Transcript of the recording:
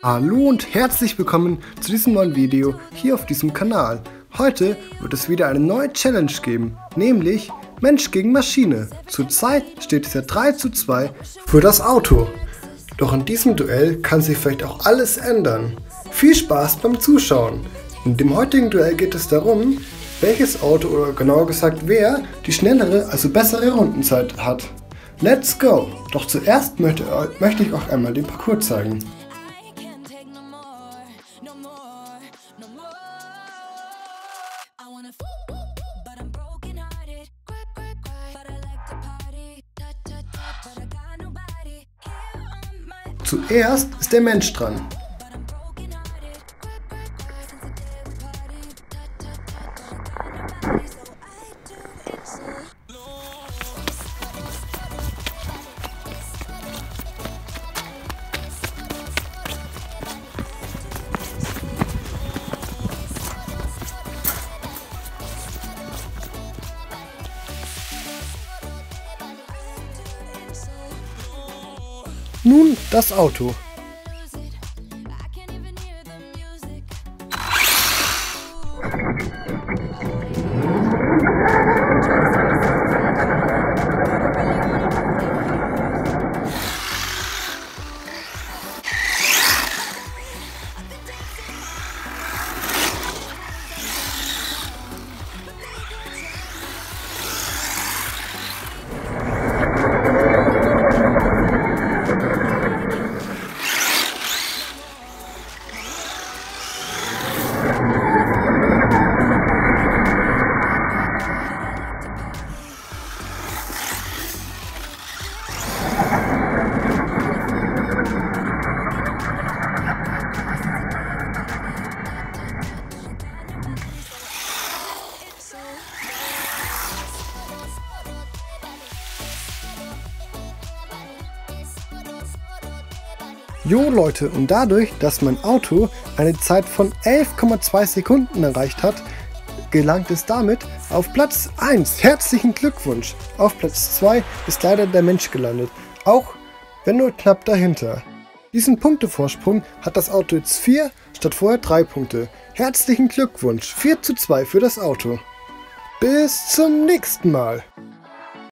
Hallo und herzlich willkommen zu diesem neuen Video hier auf diesem Kanal. Heute wird es wieder eine neue Challenge geben, nämlich Mensch gegen Maschine. Zurzeit steht es ja 3:2 für das Auto. Doch in diesem Duell kann sich vielleicht auch alles ändern. Viel Spaß beim Zuschauen. In dem heutigen Duell geht es darum, welches Auto oder genauer gesagt wer die schnellere, also bessere Rundenzeit hat. Let's go! Doch zuerst möchte ich euch einmal den Parcours zeigen. Zuerst ist der Mensch dran. Nun das Auto. Jo Leute, und dadurch, dass mein Auto eine Zeit von 11,2 Sekunden erreicht hat, gelangt es damit auf Platz 1. Herzlichen Glückwunsch! Auf Platz 2 ist leider der Mensch gelandet, auch wenn nur knapp dahinter. Diesen Punktevorsprung hat das Auto jetzt 4 statt vorher 3 Punkte. Herzlichen Glückwunsch! 4:2 für das Auto. Bis zum nächsten Mal!